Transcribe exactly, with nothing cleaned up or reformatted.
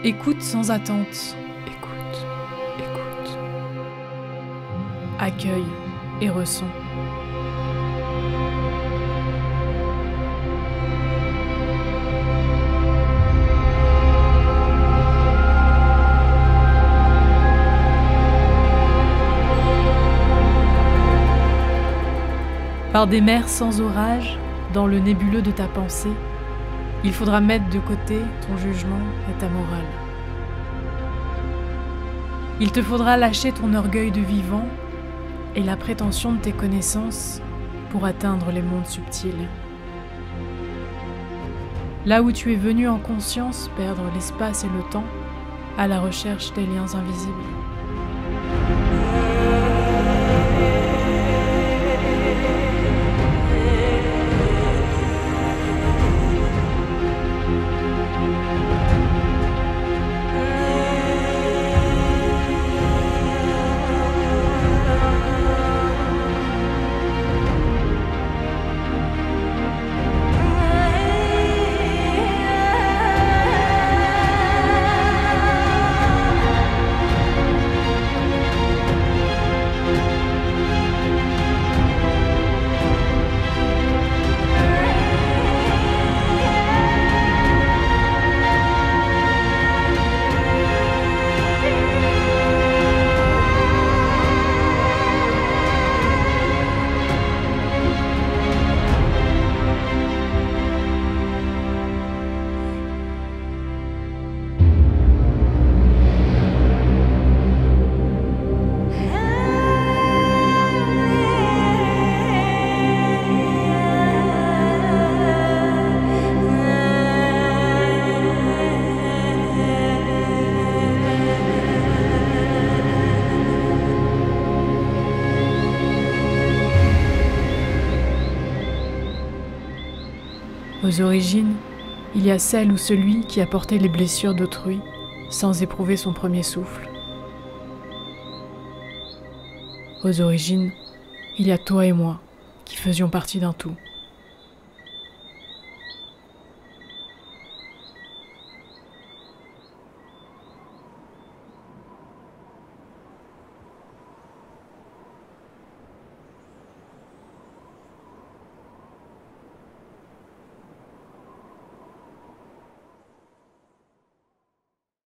Écoute sans attente. Écoute, écoute. Accueille et ressens. Par des mers sans orage, dans le nébuleux de ta pensée, il faudra mettre de côté ton jugement et ta morale. Il te faudra lâcher ton orgueil de vivant et la prétention de tes connaissances pour atteindre les mondes subtils. Là où tu es venu en conscience perdre l'espace et le temps à la recherche des liens invisibles. Aux origines, il y a celle ou celui qui a porté les blessures d'autrui sans éprouver son premier souffle. Aux origines, il y a toi et moi qui faisions partie d'un tout.